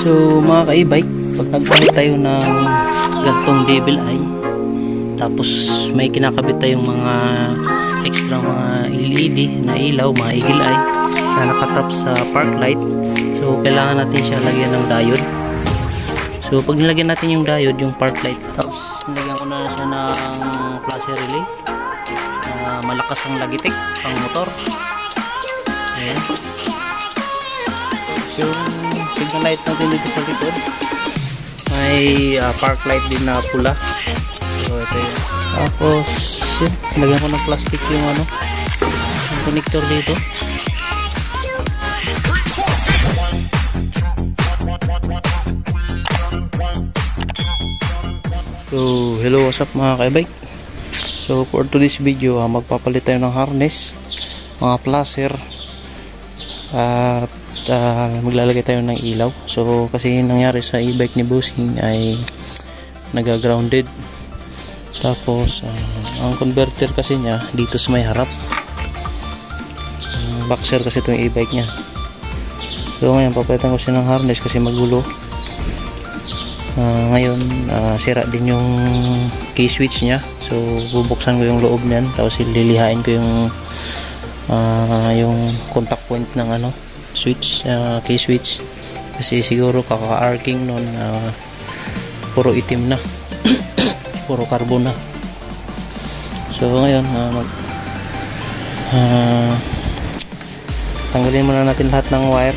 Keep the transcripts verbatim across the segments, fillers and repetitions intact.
So mga ka-e-bike, pag nagkabit tayo ng gantong devil eye, tapos may kinakabit tayong mga extra mga L E D na ilaw, mga eagle eye na nakatap sa park light, so kailangan natin siya lagyan ng diode. So pag nilagyan natin yung diode, yung park light, tapos nilagyan ko na siya ng flasher relay, uh, malakas ang lagitik pang motor. Ayan. So signal light natin dito sa likod, may uh, park light din na pula. So ito yun. Tapos yun, nilagyan ko ng plastic yung ano, yung connector dito. So hello, what's up mga ka-e-bike. So for today's video, uh, magpapalit tayo ng harness, mga placer, at uh, maglalagay tayo ng ilaw. So kasi nangyari sa e-bike ni Bossing ay naga-grounded. Tapos uh, ang converter kasi niya dito sa may harap, um, boxer kasi itong e-bike niya. So ngayon papalitan ko siya ng harness kasi magulo. Uh, ngayon uh, sira din yung key switch niya, so bubuksan ko yung loob niyan, tapos lilihain ko yung uh, yung contact point ng ano switch, uh, key switch, kasi siguro kaka-arcing nun, uh, puro itim na puro carbon na. So ngayon uh, mag, uh, tanggalin muna natin lahat ng wire.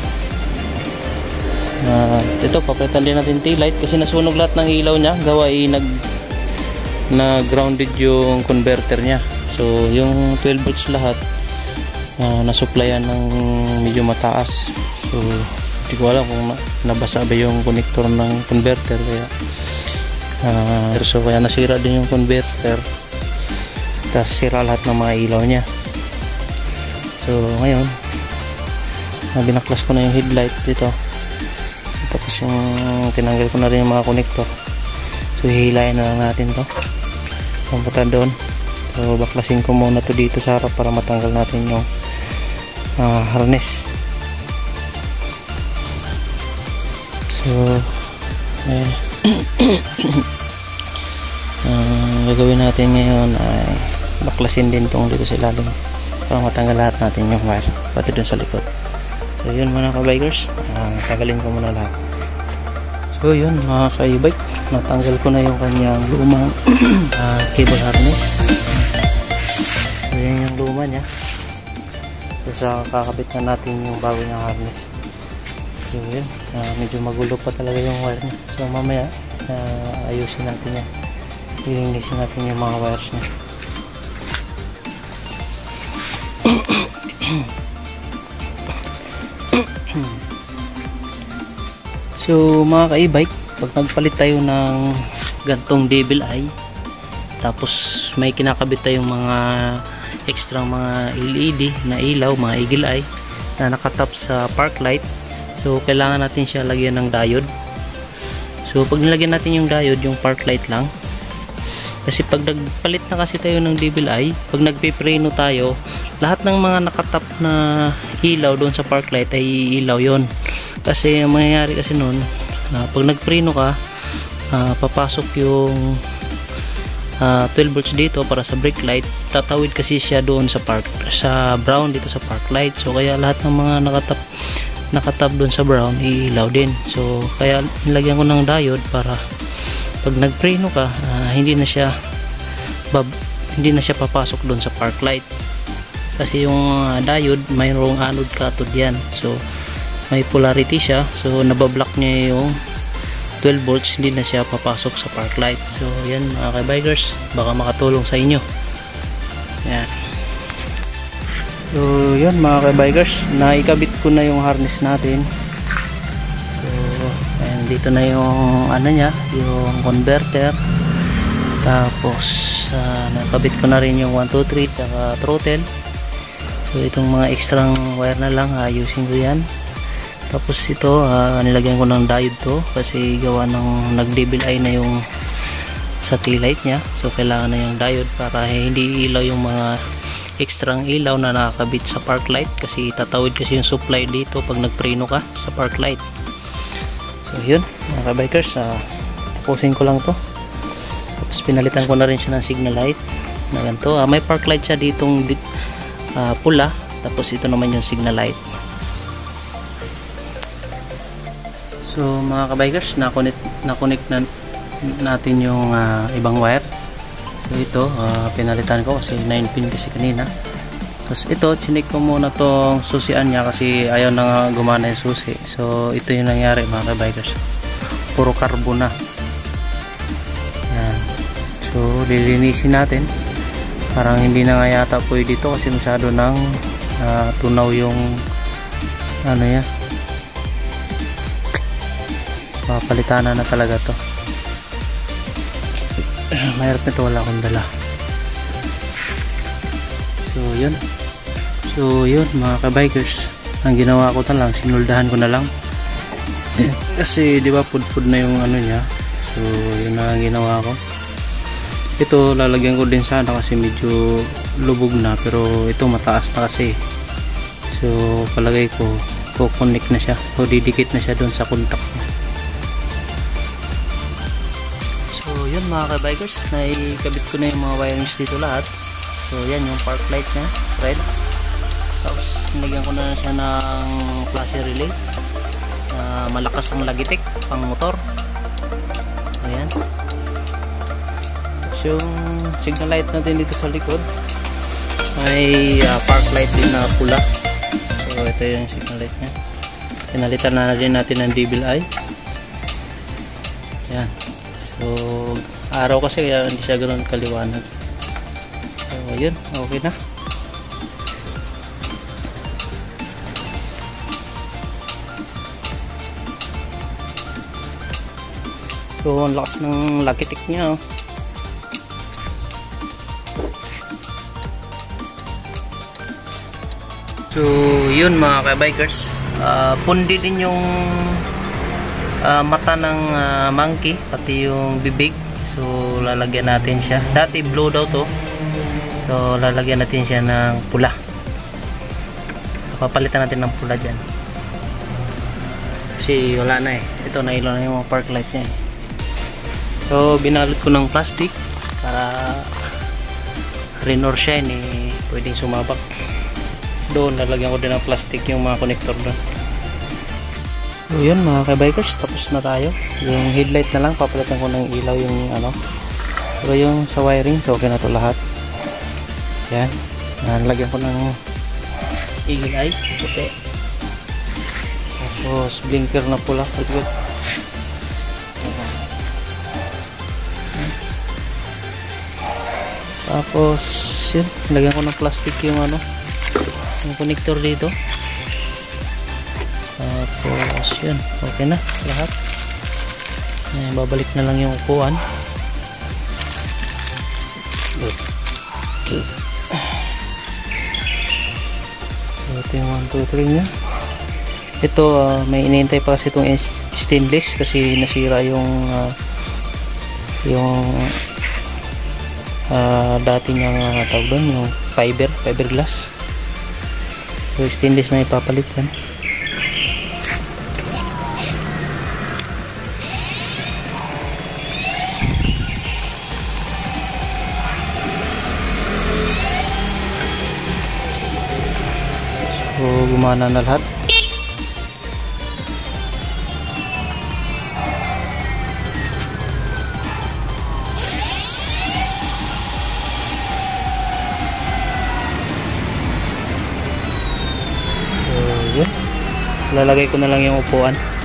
Uh, ito papalitan din natin tail light kasi nasunog lahat ng ilaw niya, gawa ay nag na grounded yung converter niya. So yung twelve volts lahat uh, nasupplyan ng medyo mataas, so hindi ko alam kung na, nabasa ba yung connector ng converter, kaya uh, so kaya nasira din yung converter, tapos sira lahat ng mga ilaw niya. So ngayon uh, binaklas ko na yung headlight dito, tapos yung tinanggal ko na rin yung mga connector. So hihilayin na lang natin to papunta doon. So baklasin ko muna to dito sa harap para matanggal natin yung uh, harness. So eh, uh, gagawin natin ngayon ay baklasin din tong dito sa ilalim para matanggal lahat natin yung wire pati doon sa likod. So yun mga ka-bikers, uh, tanggalin ko muna lahat. So yun mga ka-e-bike, natanggal ko na yung kanyang lumang uh, cable harness. So yun yung luma nya. So sa kakabit na natin yung bago niyang harness. So yun, uh, medyo magulo pa talaga yung wire nya. So mamaya uh, ayusin natin yan, ilinisin natin yung mga wires nya. So mga ka-e-bike, pag nagpalit tayo ng gantong devil eye, tapos may kinakabit tayong mga extra mga L E D na ilaw, mga eagle eye na nakatap sa park light, so kailangan natin siya lagyan ng diode. So pag nilagyan natin yung diode, yung park light lang, kasi pag nagpalit na kasi tayo ng devil eye, pag nagpe-preno tayo, lahat ng mga nakatap na ilaw doon sa park light ay ilaw yon. Kasi ang mangyayari kasi noon, uh, pag nagpreno ka, uh, papasok yung uh, twelve volts dito para sa brake light, tatawid kasi siya doon sa park, sa brown dito sa park light. So kaya lahat ng mga nakatap nakatap doon sa brown iilaw din. So kaya nilagyan ko ng diode para pag nagpreno ka, uh, hindi na siya bab, hindi na siya papasok doon sa park light. Kasi yung uh, diode mayroong anode cathode yan, so may polarity siya, so nabablock niya yung twelve volts, hindi na siya papasok sa park light. So yan mga ka-bikers, baka makatulong sa inyo. Yan. So yan mga ka-bikers, naikabit ko na yung harness natin. So ayan, dito na yung ano nya, yung converter. Tapos uh, nakabit ko na rin yung one two three tsaka throttle. So itong mga extra wire na lang, ayusin ko yan. Tapos ito, uh, nilagyan ko ng diode to kasi gawa ng nag-devil eye na yung sa tail light nya. So kailangan na yung diode para hindi ilaw yung mga extra ilaw na nakakabit sa park light, kasi tatawid kasi yung supply dito pag nagpreno ka sa park light. So yun mga kabikers, uh, tapusin ko lang to. Tapos pinalitan ko na rin siya ng signal light na ganito. Uh, may park light siya ditong uh, pula, tapos ito naman yung signal light. So mga kabikers, na-connect na-connect na natin yung uh, ibang wire. So ito uh, pinalitan ko kasi nine pin kasi kanina. Tapos ito, chinik ko muna tong susian niya kasi ayaw na nga gumana yung susi. So ito yung nangyari mga kabikers, puro carbon na. Yan. So lilinisin natin. Parang hindi na nga yata pwede dito kasi masyado nang uh, tunaw yung ano yan. Papalitan na na talaga to. Mahirap nito, wala akong dala. So yun. So yun mga kabikers, ang ginawa ko na lang, sinuldahan ko na lang. Kasi di ba pud-pud na yung ano niya. So yun na ang ginawa ko. Ito lalagyan ko din sana kasi medyo lubog na, pero ito mataas na kasi. So palagay ko ko-connect na siya o didikit na siya doon sa contact niya. So yun mga kabikers, naikabit ko na yung mga wirings dito lahat. So yan yung park light niya, red. Tapos nilagyan ko na siya ng flashy relay, uh, malakas ang lagitik pang motor. Ayan. So yung signal light natin dito sa likod, may uh, park light din na pula. So ito yung signal light niya. Pinalitan na rin natin ng devil eye. Ayan. So araw kasi kaya hindi siya ganoon kaliwanag. So yun, okay na. So ang lakas ng lakitik niya, oh. So yun mga kabikers, uh, pundi din yung uh, mata ng uh, monkey, pati yung bibig. So lalagyan natin siya. Dati blue daw to, so lalagyan natin siya ng pula. Papalitan natin ng pula dyan kasi wala na eh. Ito na ilaw na yung mga park light niya eh. So binalot ko ng plastic para rain or shine eh, pwedeng sumabak. Doon lalagyan ko din ng plastic yung mga connector doon. So yun mga kabikers, tapos na tayo. Yung headlight na lang, papalitan ko ng ilaw yung ano. Pero yung sa wiring, so okay na to lahat. Yan, nalagyan ko ng eagle eye puti, tapos blinker na pula. Tapos yun, lagyan ko ng plastic yung ano, yung connector dito. Tapos yun, okay na lahat. Ayan, babalik na lang yung upuan. So ito yung one, two, three nya. Ito uh, may inintay pa kasi itong stainless kasi nasira yung uh, yung uh, dati niyang uh, tawag doon, yung fiber, fiberglass. So stainless na ipapalit yan. So gumana na lahat. So yun, lalagay ko na lang yung upuan.